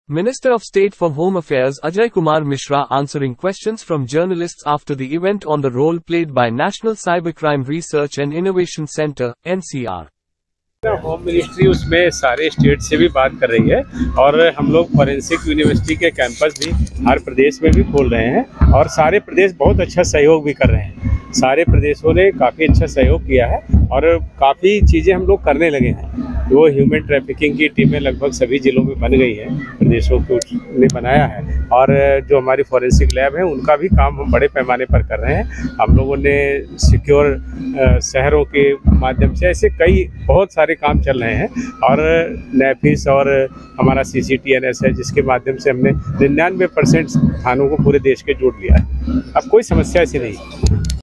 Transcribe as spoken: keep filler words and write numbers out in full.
Minister of State for Home Affairs Ajay Kumar Mishra answering questions from journalists after the event on the role played by National Cybercrime Research and Innovation Center, N C R. Home ministry उसमें सारे state से भी बात कर रही है और हम लोग फॉरेंसिक यूनिवर्सिटी के कैंपस भी हर प्रदेश में भी खोल रहे हैं और सारे प्रदेश बहुत अच्छा सहयोग भी कर रहे हैं। सारे प्रदेशों ने काफ़ी अच्छा सहयोग किया है और काफ़ी चीज़ें हम लोग करने लगे हैं। वो ह्यूमन ट्रैफिकिंग की टीमें लगभग सभी जिलों में बन गई हैं, प्रदेशों को ने बनाया है और जो हमारी फॉरेंसिक लैब है उनका भी काम हम बड़े पैमाने पर कर रहे हैं। हम लोगों ने सिक्योर शहरों के माध्यम से ऐसे कई बहुत सारे काम चल रहे हैं और नेफिस और हमारा C C T N S है जिसके माध्यम से हमने निन्यानवे परसेंट थानों को पूरे देश के जोड़ लिया है। अब कोई समस्या ऐसी नहीं।